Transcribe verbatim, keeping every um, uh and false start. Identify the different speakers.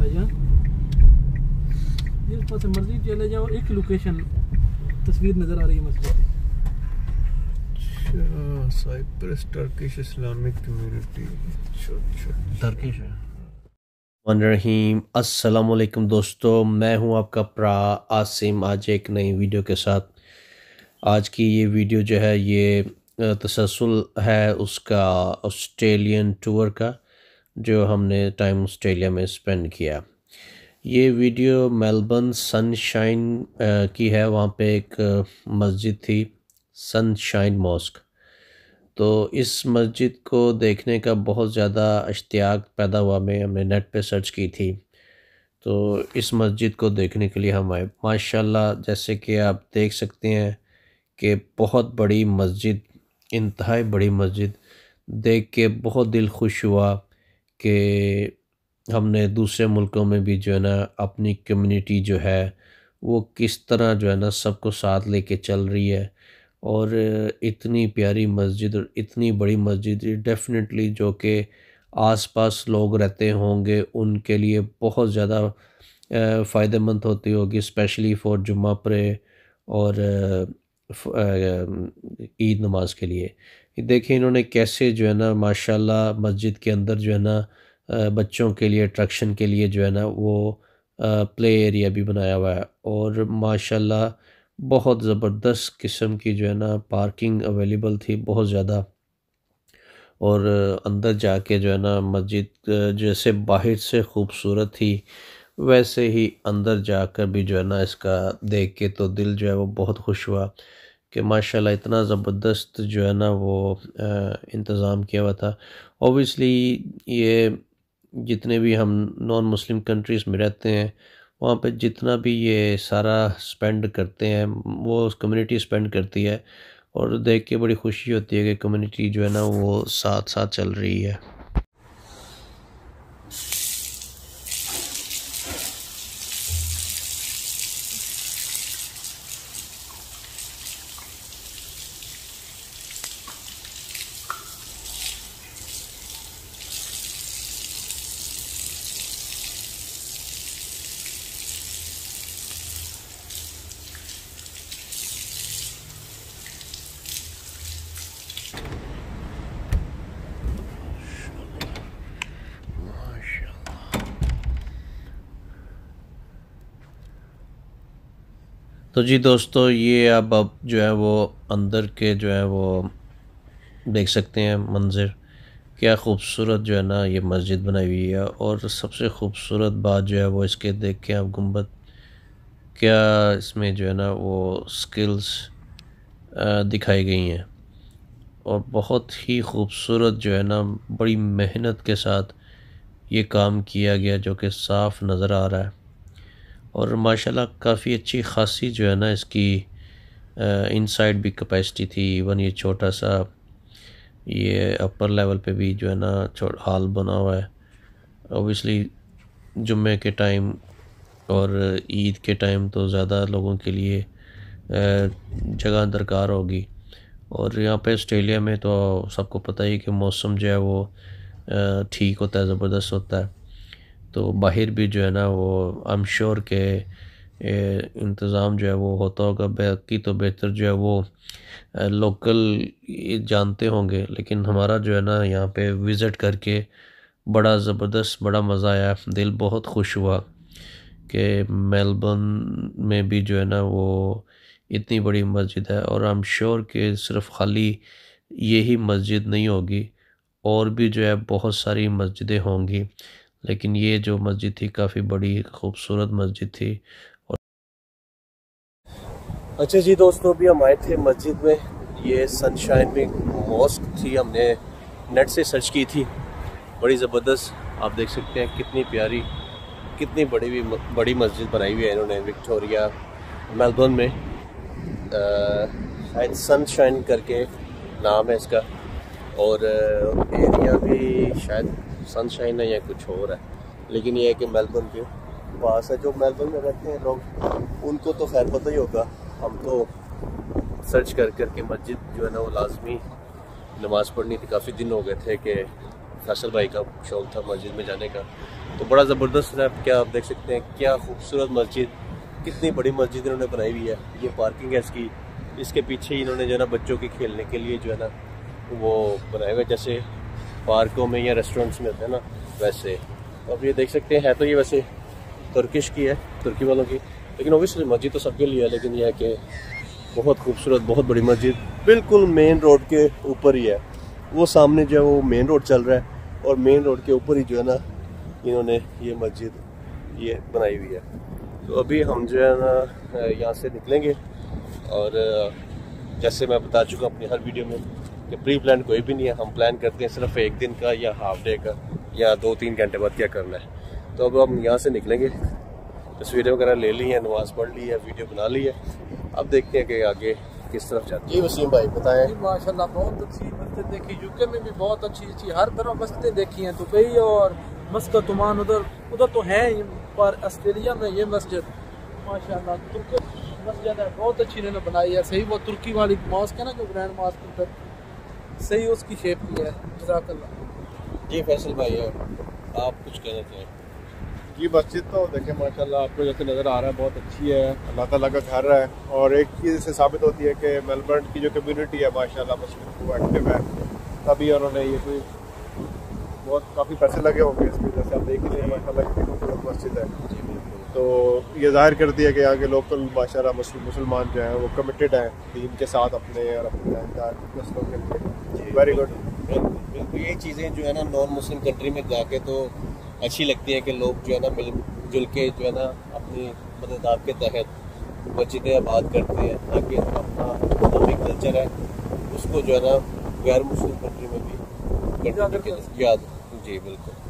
Speaker 1: भाईजान, जिस पास मर्जी चले जाओ एक लोकेशन तस्वीर नज़र आ रही है मस्जिद की।
Speaker 2: Cyprus Turkish Islamic community
Speaker 1: Turkish है।
Speaker 3: रहीम अस्सलाम वालेकुम दोस्तों, मैं हूं आपका प्रा आसिम, आज एक नई वीडियो के साथ। आज की ये वीडियो जो है ये तसलसल है उसका ऑस्ट्रेलियन टूर का, जो हमने टाइम ऑस्ट्रेलिया में स्पेंड किया। ये वीडियो मेलबर्न सनशाइन की है। वहाँ पे एक मस्जिद थी सनशाइन मॉस्क। तो इस मस्जिद को देखने का बहुत ज़्यादा इश्तियाक पैदा हुआ। में हमने नेट पे सर्च की थी, तो इस मस्जिद को देखने के लिए हम आए। माशाल्लाह, जैसे कि आप देख सकते हैं कि बहुत बड़ी मस्जिद, इंतहाई बड़ी मस्जिद। देख के बहुत दिल खुश हुआ कि हमने दूसरे मुल्कों में भी जो है ना अपनी कम्युनिटी जो है वो किस तरह जो है ना सबको साथ लेके चल रही है। और इतनी प्यारी मस्जिद और इतनी बड़ी मस्जिद, डेफ़िनेटली जो कि आसपास लोग रहते होंगे उनके लिए बहुत ज़्यादा फ़ायदेमंद होती होगी, स्पेशली फॉर जुम्मा प्रे और ईद नमाज के लिए। देखिए इन्होंने कैसे जो है ना माशाल्लाह मस्जिद के अंदर जो है ना बच्चों के लिए अट्रैक्शन के लिए जो है ना वो प्ले एरिया भी बनाया हुआ है। और माशाल्लाह बहुत ज़बरदस्त किस्म की जो है ना पार्किंग अवेलेबल थी, बहुत ज़्यादा। और अंदर जाके जो है ना मस्जिद जैसे बाहर से ख़ूबसूरत थी, वैसे ही अंदर जाकर भी जो है ना इसका देख के तो दिल जो है वो बहुत खुश हुआ कि माशाल्लाह इतना ज़बरदस्त जो है ना वो इंतज़ाम किया हुआ था। ओबियसली ये जितने भी हम नॉन मुस्लिम कंट्रीज़ में रहते हैं वहाँ पे जितना भी ये सारा स्पेंड करते हैं वो कम्युनिटी स्पेंड करती है, और देख के बड़ी खुशी होती है कि कम्युनिटी जो है ना वो साथ साथ चल रही है। तो जी दोस्तों, ये अब अब जो है वो अंदर के जो है वो देख सकते हैं मंज़र, क्या ख़ूबसूरत जो है ना ये मस्जिद बनाई हुई है। और सबसे ख़ूबसूरत बात जो है वो इसके देख के आप गुंबद, क्या इसमें जो है ना वो स्किल्स दिखाई गई हैं। और बहुत ही ख़ूबसूरत जो है ना बड़ी मेहनत के साथ ये काम किया गया, जो कि साफ़ नज़र आ रहा है। और माशाल्लाह काफ़ी अच्छी खासी जो है ना इसकी इनसाइड भी कैपेसिटी थी। इवन ये छोटा सा ये अपर लेवल पे भी जो है ना छोटा हॉल बना हुआ है। ओबियसली जुम्मे के टाइम और ईद के टाइम तो ज़्यादा लोगों के लिए जगह दरकार होगी। और यहाँ पे ऑस्ट्रेलिया में तो सबको पता ही कि मौसम जो है वो ठीक होता है, ज़बरदस्त होता है। तो बाहर भी जो है ना वो आई एम श्योर के इंतज़ाम जो है वो होता होगा। बाकी तो बेहतर जो है वो लोकल जानते होंगे, लेकिन हमारा जो है ना यहाँ पे विज़िट करके बड़ा ज़बरदस्त, बड़ा मज़ा आया। दिल बहुत खुश हुआ कि मेलबर्न में भी जो है ना वो इतनी बड़ी मस्जिद है। और आई एम श्योर कि सिर्फ़ खाली यही मस्जिद नहीं होगी, और भी जो है बहुत सारी मस्जिदें होंगी, लेकिन ये जो मस्जिद थी काफ़ी बड़ी खूबसूरत मस्जिद थी। और
Speaker 2: अच्छा जी दोस्तों, अभी हम आए थे मस्जिद में। ये सनशाइन में मॉस्क थी, हमने नेट से सर्च की थी। बड़ी ज़बरदस्त, आप देख सकते हैं कितनी प्यारी, कितनी बड़ी भी बड़ी मस्जिद बनाई हुई है इन्होंने विक्टोरिया मेलबर्न में। शायद सनशाइन करके नाम है इसका, और एरिया भी शायद सनशाइन है या कुछ और है, लेकिन ये है कि मेलबर्न के पास है। जो मेलबर्न में रहते हैं लोग उनको तो खैर पता ही होगा। हम तो सर्च कर कर के मस्जिद जो है ना वो लाजमी नमाज़ पढ़नी थी। काफ़ी दिन हो गए थे कि फैसल भाई का शौक़ था मस्जिद में जाने का, तो बड़ा ज़बरदस्त है। क्या आप देख सकते हैं, क्या खूबसूरत मस्जिद, कितनी बड़ी मस्जिद इन्होंने बनाई हुई है। ये पार्किंग है इसकी, इसके पीछे इन्होंने जो है ना बच्चों के खेलने के लिए जो है ना वो बनाए हुए, जैसे पार्कों में या रेस्टोरेंट्स में होते हैं ना वैसे। तो आप ये देख सकते हैं, है तो ये वैसे तुर्किश की है, तुर्की वालों की, लेकिन ओबियसली मस्जिद तो सबके लिए है। लेकिन यह है कि बहुत खूबसूरत, बहुत बड़ी मस्जिद, बिल्कुल मेन रोड के ऊपर ही है। वो सामने जो है वो मेन रोड चल रहा है और मेन रोड के ऊपर ही जो है ना इन्होंने ये मस्जिद ये बनाई हुई है। तो अभी हम जो है ना यहाँ से निकलेंगे और जैसे मैं बता चुका अपनी हर वीडियो में कि प्री प्लान कोई भी नहीं है। हम प्लान करते हैं सिर्फ एक दिन का या हाफ डे का या दो तीन घंटे बाद क्या करना है। तो अब हम यहाँ से निकलेंगे, तस्वीरें वगैरह ले ली हैं, नमाज पढ़ ली है, वीडियो बना ली है। अब देखते हैं कि आगे किस तरफ जाते हैं। जी वसीम भाई बताएं।
Speaker 1: माशाल्लाह बहुत अच्छी मस्जिद देखी, यूके में भी बहुत अच्छी अच्छी हर तरह मस्जिदें देखी हैं दुबई और मस्कत ओमान, उधर उधर तो है ही, पर ऑस्ट्रेलिया में ये मस्जिद माशाल्लाह तुर्की मस्जिद है, बहुत अच्छी इन्होंने बनाई है। सही वो तुर्की वाली मॉस्क है ना जो ग्रैंड मॉस्क उधर, सही उसकी शेप की है। जज़ाकल्लाह।
Speaker 2: जी फैसल भाई आप कुछ कहना चाहें?
Speaker 4: ये मस्जिद तो देखें माशाल्लाह आपको जैसे नज़र आ रहा है बहुत अच्छी है, अल्लाह ताला का घर है। और एक चीज़ इससे साबित होती है कि मेलबर्न की जो कम्युनिटी है माशाल्लाह मुस्लिम वो एक्टिव है, तभी उन्होंने ये कोई बहुत काफ़ी पैसे लगे होंगे इसमें। जैसे आप देख ही रहे हैं माशाल्लाह कितनी खूबसूरत मस्जिद है। तो ये जाहिर करती है कि यहाँ के लोकल माशाल्लाह मुस्लिम मुसलमान जो हैं वो कमिटेड हैं दीन के साथ अपने और अपने नस्लों के लिए। Very good.
Speaker 2: बिल्कुल ये चीज़ें जो है ना नॉन मुस्लिम कंट्री में जाके तो अच्छी लगती है कि लोग जो है ना मिल जुल के जो है ना अपनी मदद के तहत मस्जिदें आबाद करते हैं, ताकि अपना इस्लामिक कल्चर है उसको जो है ना गैर मुस्लिम कंट्री में भी याद। जी बिल्कुल।